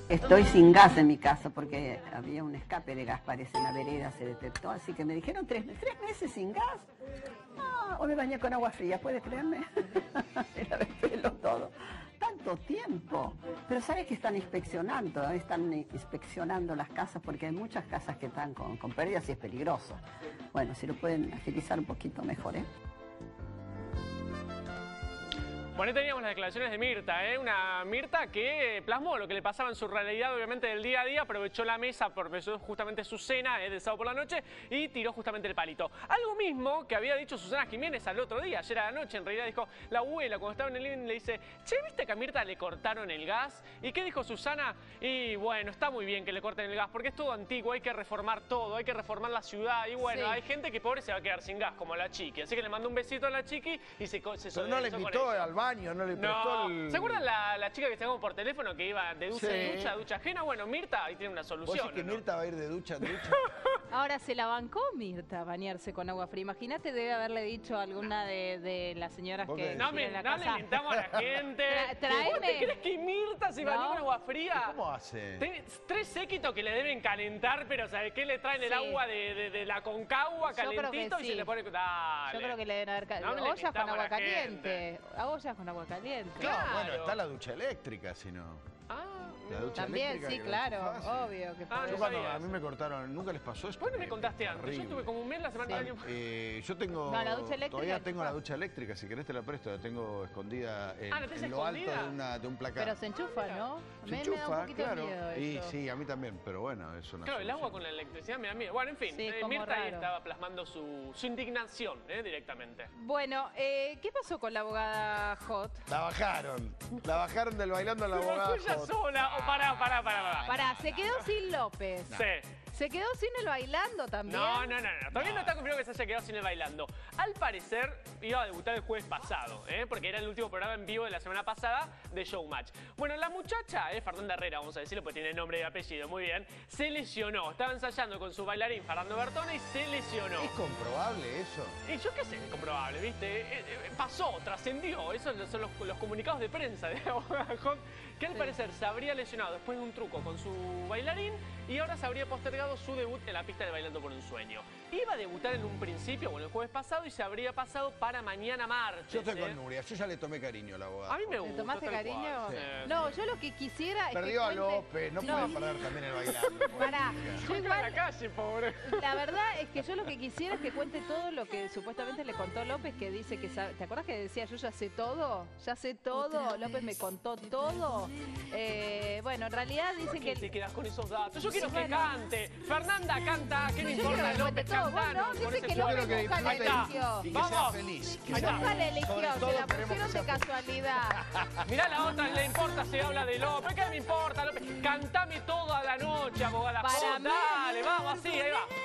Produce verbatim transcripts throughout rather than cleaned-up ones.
Estoy sin gas en mi casa porque había un escape de gas, parece, en la vereda se detectó, así que me dijeron tres, tres meses sin gas. Ah, o me bañé con agua fría, ¿puedes creerme? Era de pelo todo. Tanto tiempo. Pero ¿sabes que están inspeccionando? Están inspeccionando las casas porque hay muchas casas que están con, con pérdidas y es peligroso. Bueno, si lo pueden agilizar un poquito mejor, ¿eh? Bueno, ahí teníamos las declaraciones de Mirta, ¿eh? Una Mirta que plasmó lo que le pasaba en su realidad, obviamente, del día a día, aprovechó la mesa, aprovechó justamente su cena ¿eh? del sábado por la noche y tiró justamente el palito. Algo mismo que había dicho Susana Jiménez al otro día, ayer a la noche, en realidad dijo, la abuela cuando estaba en el living le dice, che, ¿viste que a Mirta le cortaron el gas? ¿Y qué dijo Susana? Y bueno, está muy bien que le corten el gas, porque es todo antiguo, hay que reformar todo, hay que reformar la ciudad, y bueno, sí. hay gente que pobre se va a quedar sin gas, como la Chiqui, así que le mandó un besito a la Chiqui y se, se Pero no le invitó al baño. No le no. el... ¿Se acuerdan la, la chica que teníamos por teléfono que iba de ducha en sí. ducha, ducha ajena? Bueno, Mirta ahí tiene una solución. ¿Vos decís que ¿no? Mirta va a ir de ducha en ducha? Ahora, se la bancó Mirta bañarse con agua fría. Imagínate, debe haberle dicho a alguna de, de las señoras que no me, en la no casa. le mentamos a la gente. Tra ¿Vos te crees que Mirta se bañó no. con agua fría? ¿Cómo hace? Tiene tres séquitos que le deben calentar, pero ¿sabes qué? Le traen sí. el agua de, de, de la Concagua calentito sí. y se le pone... Dale. Yo creo que le deben haber caliente. No ollas con agua caliente. Ollas con agua caliente. Claro, bueno, está la ducha eléctrica, si no. Ah, la ducha también, sí, claro, obvio. Que ah, yo cuando a mí me cortaron, ¿nunca les pasó eso? ¿Por qué me contaste antes? Horrible. Yo tuve como un mes la semana sí. del año. Eh, yo tengo, no, la ducha eléctrica todavía tengo la ducha eléctrica, si querés te la presto, la tengo escondida en, ah, en lo alto de, una, de un placar. Pero se enchufa, ¿no? Se me, enchufa, me da un poquito claro. miedo eso. Y sí, a mí también, pero bueno, es una Claro, solución. el agua con la electricidad me da miedo. Bueno, en fin, sí, eh, Mirta ahí estaba plasmando su, su indignación eh, directamente. Bueno, eh, ¿qué pasó con la abogada Hot? La bajaron, la bajaron del bailando a la abogada Hot. ella sola, oh, pará, pará, pará, pará. Pará, se quedó sin López. No. Sí. ¿Se quedó sin el bailando también? No, no, no, no. Todavía no, no está confirmado que se haya quedado sin el bailando. Al parecer iba a debutar el jueves pasado, ¿eh? porque era el último programa en vivo de la semana pasada de Showmatch. Bueno, la muchacha, eh, Fernanda Herrera, vamos a decirlo, porque tiene nombre y apellido, muy bien, se lesionó. Estaba ensayando con su bailarín Fernando Bertone y se lesionó. ¿Es comprobable eso? Y yo qué sé, es comprobable, ¿viste? Eh, eh, pasó, trascendió. Esos son los, los comunicados de prensa de Abogada Hot, que al sí. parecer se habría lesionado después de un truco con su bailarín y ahora se habría postergado su debut en la pista de Bailando por un Sueño. Iba a debutar en un principio, bueno, el jueves pasado, y se habría pasado para mañana martes. Yo estoy ¿eh? con Nuria, yo ya le tomé cariño a la abogada. A mí me gusta. ¿Le tomaste cariño? Sí. No, yo lo que quisiera Perdió es que a cuente... López, no, no. puede perder también el bailando. Pará, yo igual... la calle, pobre. La verdad es que yo lo que quisiera es que cuente todo lo que supuestamente le contó López, que dice que sabe... ¿Te acuerdas que decía yo ya sé todo? Ya sé todo, López me contó todo. Eh, bueno, en realidad dice que... te quedas con esos datos? Yo quiero sí, que bueno. cante. Fernanda canta, ¿qué me yo importa que López todo. cantando? No, dice que López que nunca le eligió. Y que sea Vamos. feliz. Que Ahí Nunca le eligió, Sobre se todo la queremos pusieron que sea de casualidad. Mirá la otra, le importa si habla de López. ¿Qué me importa, López? Cantame toda la noche, abogada. Para oh, mí- dale, vamos así, ahí va.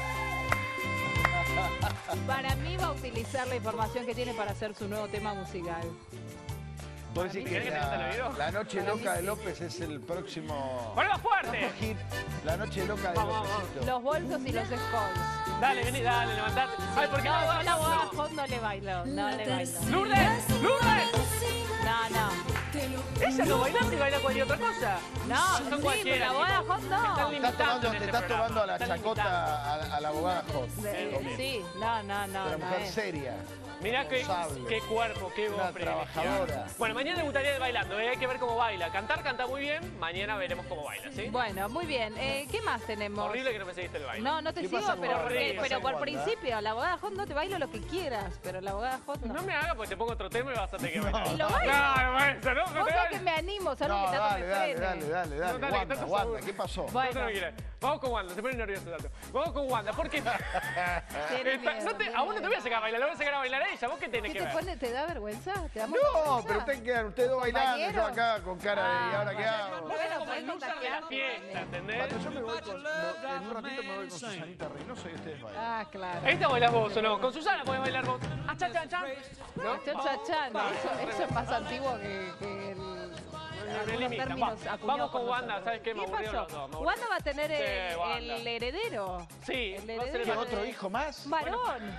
Para mí va a utilizar la información que tiene para hacer su nuevo tema musical. ¿Vos decís que ¿Querés que te cante el oído? la, la Noche Para Loca mí de sí. López es el próximo... ¡Ponelo fuerte! hit? La Noche Loca de Vamos, Lópezito. Los bolsos y los skulls. Dale, vení, dale, levantate. Ay, ¿por qué No, no? yo la abogada no. Hot no le bailó, no le bailó. ¡Lourdes! ¡Lourdes! No, no. Ella no baila y baila cualquier otra cosa. No, Son sí, pero cualquiera, la abogada tipo. Hot Están no. Estás limitando tomando, en te este estás programa. tomando a la Están chacota limitando. a, a la abogada Hot. Eh, Sí, no, no, no. Una no mujer es. seria. Mirá qué, responsable, qué cuerpo, qué voz una privilegiada. trabajadora. Bueno, mañana debutaría de bailando, ¿eh? Hay que ver cómo baila. Cantar, canta muy bien. Mañana veremos cómo baila, ¿sí? Bueno, muy bien. Eh, ¿Qué más tenemos? Horrible que no me seguiste el baile. No, no te ¿Qué sigo, pasa con pero, Wanda? porque- ¿Qué pasa pero con por Wanda? principio, la abogada Hot no te bailo lo que quieras, pero la abogada Hot no. No me hagas porque te pongo otro tema y vas a tener que bailar. Y lo bailo. Claro, maestro, no, no Vos te sabés que vayas. me animo, salvo No, que tanto dale, me dale, frene. dale, dale, No, dale. dale, Wanda, tanto Wanda, seguro. ¿qué pasó? Bueno. No te lo quieras. Vamos con Wanda, se pone nervioso tanto. Vamos con Wanda, porque... Tiene Está- miedo, no te- tiene a vos no te voy a miedo. sacar a bailar, lo voy a sacar a bailar a ella. ¿Vos qué tenés ¿Qué que te ver? pone? ¿Te da vergüenza? ¿Te da mucha No, vergüenza? pero ustedes quedan, ustedes dos bailando, yo ¿Compañeros? acá con cara de... ¿Y Ah, ahora qué bueno. hago? Vos sos Bueno, como el pues, loser de la fiesta, ¿entendés? Cuando yo me voy con... no, en un ratito me voy con Susanita Reynoso y ustedes bailan. Ah, claro. ¿Esta bailás vos o no? Con Susana podés bailar vos. Ah, chan, chan, chan. ¿No? Cha, cha, chan. Eso, eso es más antiguo que, que el... Me algunos limitan. términos Va- acuñados Vamos con por Wanda, nosotros. ¿sabes qué? Me ¿Qué aburrieron pasó? los dos, me aburrieron. Wanda va a tener Sí, el, Wanda. el heredero. Sí, El va a ser heredero ¿Qué, el de- otro hijo más? Varón.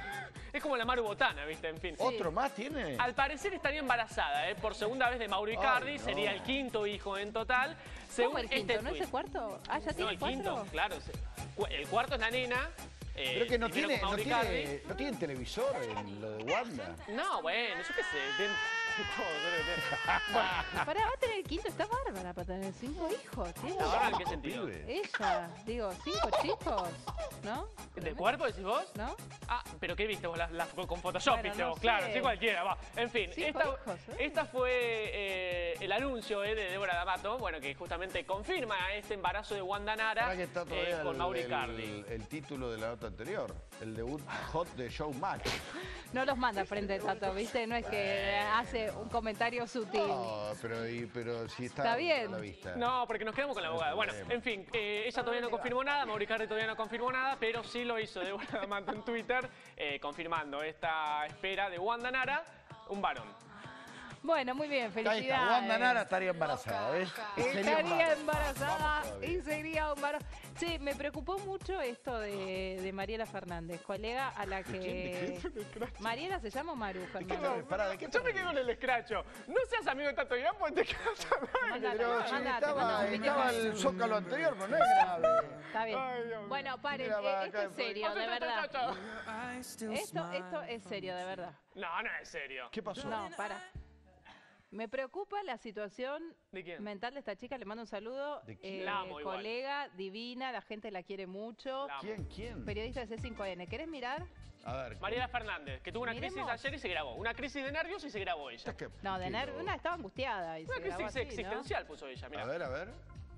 Es como la Maru Botana, ¿viste? En fin. ¿Otro más tiene? Al parecer estaría embarazada, ¿eh? Por segunda vez de Mauro Icardi, Ay, no. sería el quinto hijo en total. ¿Cómo Según el quinto? este ¿No es tuit. el cuarto? Ah, ya No, tiene el cuatro. quinto, claro. se- cu- El cuarto es la nena. eh, Pero que no primero tiene, con no Mauro tiene, Icardi. no tiene televisor en lo de Wanda. No, bueno, yo qué sé. ten- Bueno, Pará, va a tener el quinto. Está bárbara para tener cinco hijos. Tiene ¿la verdad en qué sentido? Pibe. ella. Digo, cinco chicos, ¿no? ¿De cuerpo decís vos? ¿No? Ah, pero ¿qué viste vos? La, la- con Photoshop, Bueno, viste no vos, claro, sé. sí cualquiera, va. En fin, Cinco esta, hijos, ¿eh? esta fue eh, el anuncio eh, de Débora D'Amato, bueno, que justamente confirma este embarazo de Wanda Nara Ahora que está eh, todavía con el, Mauro el- Icardi. el título de la nota anterior, el debut hot de Showmatch. No los manda frente de Tato, ¿viste? No es que hace un comentario sutil. No, pero, y- pero si está, Está bien. a la vista. No, porque nos quedamos con la abogada. Bueno, problema. en fin, eh, ella todavía no confirmó nada, Mauro Icardi todavía no confirmó nada, pero sí lo hizo Débora D'Amato en Twitter, eh, confirmando esta espera de Wanda Nara, un varón. Bueno, muy bien, Ahí felicidades. está, Wanda Nara estaría embarazada, ¿ves? Sería un Estaría varón. embarazada Vamos todavía. y sería un varón. Sí, me preocupó mucho esto de, de Mariela Fernández, colega a la quién? que... ¿De ¿Mariela se llama o Maru qué Fernández? no? Pará, ¿de qué Yo me quedé con el escracho. No seas amigo de Tato Irán porque te quedas al aire. Mándale, Pero si mándate, estaba, mándate, estaba mándate. el zócalo anterior, pero no es grave. Está bien. Ay, Dios mío. Bueno, paren, Mira, eh, va, esto acá es serio, Chao, de chao, verdad. chao, chao. Esto, esto es serio, de verdad. No, no es serio. ¿Qué pasó? No, para. Me preocupa la situación ¿De quién? mental de esta chica. Le mando un saludo. ¿De quién? Eh, La amo igual. colega, divina, la gente la quiere mucho. La amo. ¿Quién? ¿Quién? Periodista de C cinco N. ¿Querés mirar? A ver. Mariela Fernández, que tuvo una crisis Miremos. ayer y se grabó. Una crisis de nervios y se grabó ella. Es que- No, de entiendo. nervio. Una estaba angustiada. Y Una se grabó crisis así, ¿no? existencial puso ella, mira. A ver, a ver.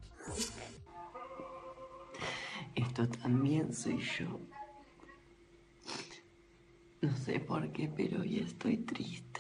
Esto también soy yo. No sé por qué, pero hoy estoy triste.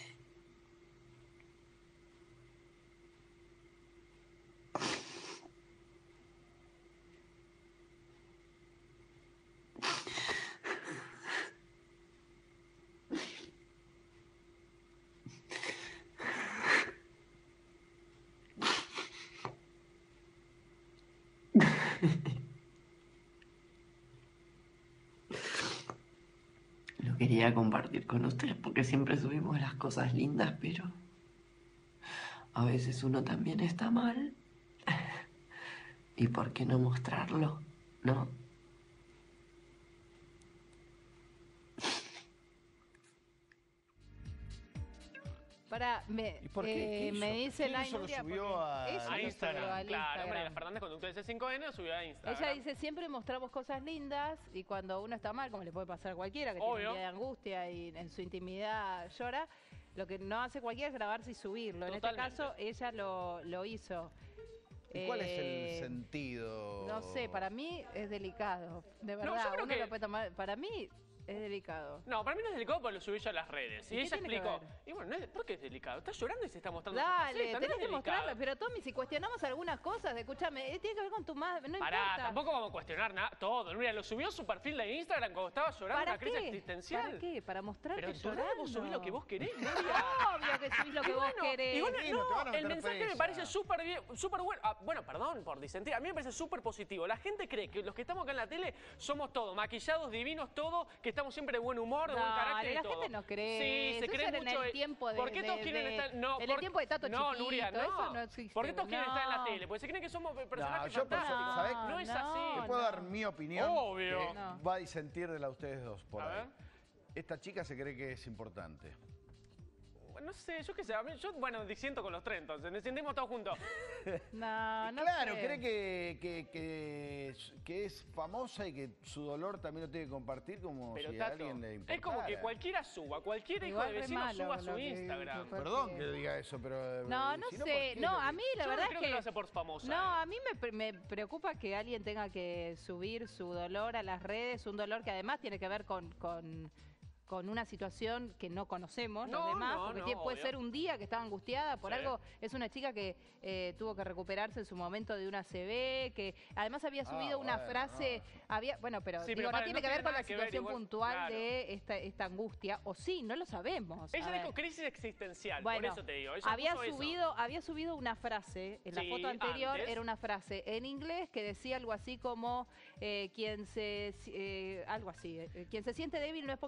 Lo quería compartir con ustedes porque siempre subimos las cosas lindas, pero a veces uno también está mal. ¿Y por qué no mostrarlo? ¿No? Para, me, ¿Y por qué? ¿Qué eh, hizo? me dice ¿Quién la eso lo Nuria, subió porque a- eso A lo subió Instagram, al claro. Instagram. Mariela Fernández, conductora de C cinco N, subió a Instagram. Ella dice, siempre mostramos cosas lindas y cuando uno está mal, como le puede pasar a cualquiera, que tiene Obvio. un día de angustia y en su intimidad llora, lo que no hace cualquiera es grabarse y subirlo. En este Totalmente. caso, ella lo, lo hizo. ¿Y cuál es Eh, el sentido? No sé, para mí es delicado. De yo verdad, creo uno que- lo puede tomar. Para mí es delicado. No, para mí no es delicado porque lo subí yo a las redes. ¿Y Y, qué ella tiene que explicó. ver? Y bueno, no es- ¿por qué es delicado? Está llorando y se está mostrando. su Dale, faceta, tenés no que es delicado. mostrarlo. Pero Tommy, si cuestionamos algunas cosas, escúchame, eh, tiene que ver con tu madre. No Pará, importa. tampoco vamos a cuestionar nada, todo. Nuria, lo subió a su perfil de Instagram cuando estaba llorando ¿Para una crisis qué? existencial. ¿Para qué? Para mostrarte Pero en tu red llorando. vos subís lo que vos querés, Nuria. Obvio que subís lo que Y vos bueno, querés. y bueno, Sí, no te van a no, el meter mensaje me presa. parece súper bien, súper bueno. Ah, bueno, perdón por disentir, a mí me parece súper positivo. La gente cree que los que estamos acá en la tele somos todos maquillados, divinos, todos, que estamos siempre de buen humor, de buen Dale, carácter y la todo. gente no cree. Sí, se Eso cree era en mucho. el tiempo de- ¿Por qué todos de- quieren de- estar? No, en el por- tiempo de Tato No, Chiquito, Nuria, no. eso no existe. ¿Por qué todos quieren estar en la No. tele? Porque se creen que somos No, personajes yo perso- fantásticos. ¿sabés? No es No, así. Te puedo no. dar mi opinión. Obvio. Que No. va a disentir de la de ustedes dos por A ahí. ver. Esta chica se cree que es importante. No sé, yo qué sé. A mí, yo, bueno, disiento con los tres, entonces. Nos sentimos todos juntos. No, no claro, sé. cree que, que, que, que es famosa y que su dolor también lo tiene que compartir como Pero si a Tato, alguien le importara. es como que cualquiera suba, cualquier hijo Igual de re vecino malo suba a lo su que- Instagram. que- Perdón que diga eso, pero... No, eh, no si ¿por sé. qué No, le- a mí la Yo verdad no creo es que que... lo hace por famosa. No, ¿eh? a mí me, pre- me preocupa que alguien tenga que subir su dolor a las redes, un dolor que además tiene que ver con, con, con una situación que no conocemos los No, demás, no, porque no, tiene- puede obvio. ser un día que estaba angustiada por Sí. algo, es una chica que eh, tuvo que recuperarse en su momento de una C B, que además había Ah, subido una bueno, frase, había, bueno, pero, Sí, digo, pero no para, tiene no que ver tiene con la nada que ver, situación igual, puntual claro. de esta, esta angustia, o sí, no lo sabemos. Ella A dijo ver. crisis existencial, Bueno, por eso te digo. Ella había puso eso. subido, había subido una frase, en la Sí, foto anterior antes. era una frase en inglés que decía algo así como eh, quien se, eh, algo así, eh, quien se siente débil no es porque sea débil,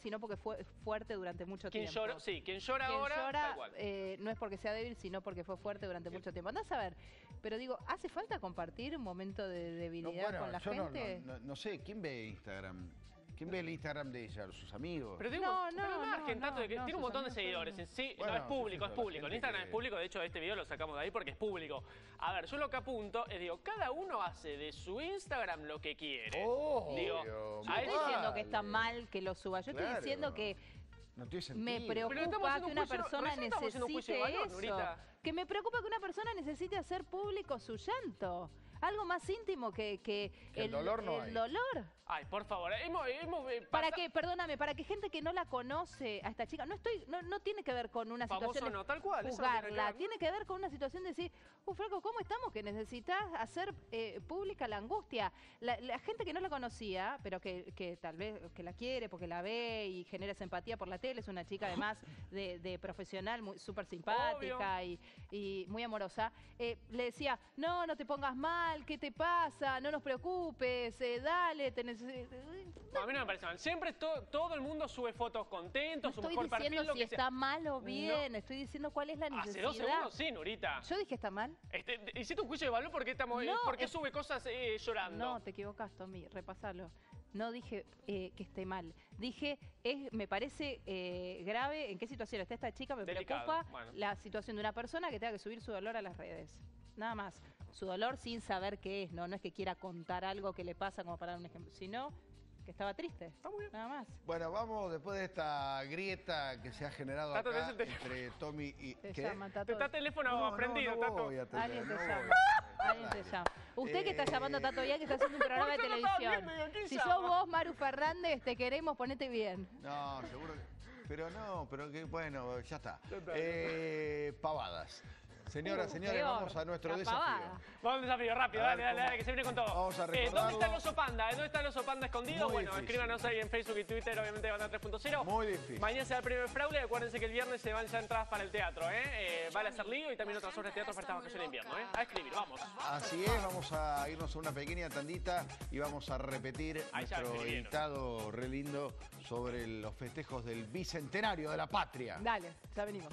sino porque fue fuerte durante mucho ¿Quién tiempo. llora? Sí, quien llora Quien ahora, llora, tal cual. eh, no es porque sea débil, sino porque fue fuerte durante mucho tiempo. Andás a ver, pero digo, ¿hace falta compartir un momento de No, debilidad bueno, con la yo no, gente? no, no, no sé, ¿quién ve Instagram? ¿Quién ve el Instagram de ella? ¿Sus amigos? Pero, digo, No, pero no, margen no, tanto de que no, tiene un sus montón de amigos seguidores. son- En sí, Bueno, no, es público, qué sé es yo, la público. En gente Instagram que- es público. De hecho, este video lo sacamos de ahí porque es público. A ver, yo lo que apunto es, digo, cada uno hace de su Instagram lo que quiere. Obvio, digo, Yo no a estoy eso- diciendo que está mal que lo suba. Yo Claro. estoy diciendo que No tiene sentido. me Pero estamos preocupa haciendo que un una juicio- persona recién estamos haciendo un juicio necesite de valor, eso. Nurita. Que me preocupa que una persona necesite hacer público su llanto. Algo más íntimo que, que Que el dolor no hay. el dolor. Ay, por favor, hemos... hemos eh, Para pasa- que, perdóname, para que gente que no la conoce a esta chica, no estoy, no, no tiene que ver con una Famoso situación de no, tal cual, eso no tiene que juzgarla, ver. tiene que ver con una situación de decir, uh, flaco, ¿cómo estamos? Que necesitas hacer eh, pública la angustia. La, la gente que no la conocía, pero que, que tal vez que la quiere porque la ve y genera esa empatía por la tele, es una chica además de, de profesional, muy súper simpática y, y muy amorosa, eh, le decía, no, no te pongas mal, ¿qué te pasa? No nos preocupes, eh, dale, te neces- No, a mí no me parece mal. Siempre to- todo el mundo sube fotos contentos, No su estoy mejor perfil, diciendo lo si que está sea. mal o bien, estoy diciendo cuál es la Hace necesidad. dos segundos sí, Nurita. Yo dije está mal. Este, hiciste un juicio de valor porque estamos, eh, No, porque es- sube cosas eh, llorando. No, te equivocas, Tommy, repasalo. No dije eh, que esté mal. Dije, es, me parece eh, grave en qué situación está esta chica. Me Delicado, preocupa bueno. la situación de una persona que tenga que subir su dolor a las redes. Nada más. Su dolor sin saber qué es, ¿no? No es que quiera contar algo que le pasa, como para dar un ejemplo, sino que estaba triste. Está muy bien. Nada más. Bueno, vamos después de esta grieta que se ha generado Tato, acá tenés el teléfono. entre Tommy y... Te ¿Qué? llama, Tato. Está teléfono No, no, prendido, no Tato. voy a atender, Alguien te no voy. llama. Alguien te llama. Usted que está Eh, llamando a Tato Bian, que está haciendo un programa de ¿Por qué no estaba televisión. viendo? ¿Quién Si llama? sos vos, Maru Fernández, te queremos, ponete bien. No, seguro que... Pero no, pero que bueno, ya está. Ya está. Eh, pavadas. Señoras, Uh, señores, peor, vamos a nuestro la desafío. pavada. Vamos a un desafío, rápido, A dale, ver, dale, ¿cómo? dale, que se viene con todo. Vamos a Eh, ¿Dónde recordarlo. está el oso panda? ¿Dónde está el oso panda escondido? Muy Bueno, difícil. escríbanos ahí en Facebook y Twitter, obviamente Banda tres punto cero. Muy difícil. Mañana será el primer fraude, acuérdense que el viernes se van ya entradas para el teatro, ¿eh? eh vale hacer lío y también otras obras de teatro para esta vacación de invierno, ¿eh? A escribir, vamos. Así es, vamos a irnos a una pequeña tandita y vamos a repetir Ahí ya nuestro escribieron. editado re lindo sobre los festejos del bicentenario de la patria. Dale, ya venimos.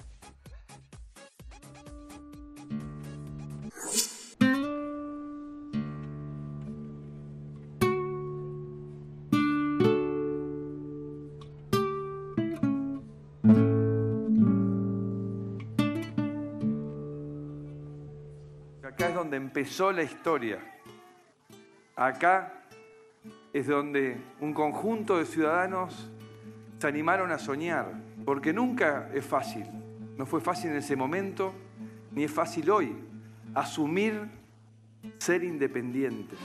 Acá es donde empezó la historia. Acá es donde un conjunto de ciudadanos se animaron a soñar, porque nunca es fácil. No fue fácil en ese momento, ni es fácil hoy, asumir ser independiente.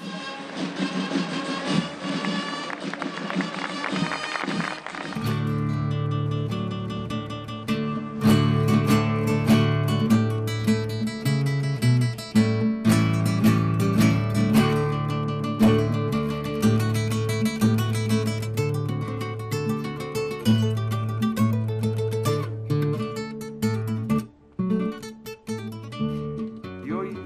Y hoy,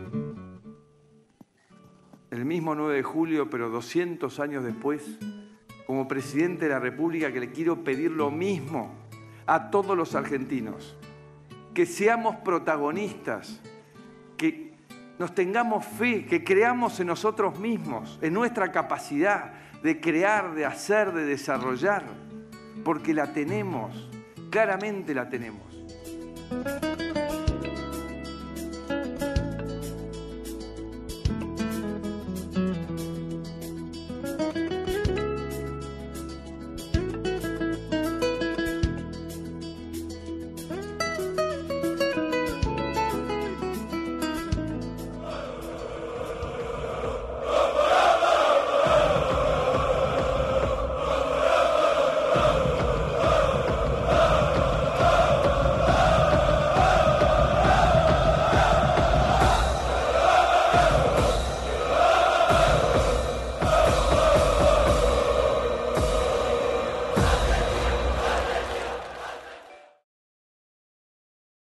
el mismo nueve de julio, pero doscientos años después, como presidente de la República, que le quiero pedir lo mismo a todos los argentinos, que seamos protagonistas, que nos tengamos fe, que creamos en nosotros mismos, en nuestra capacidad de crear, de hacer, de desarrollar, porque la tenemos, claramente la tenemos.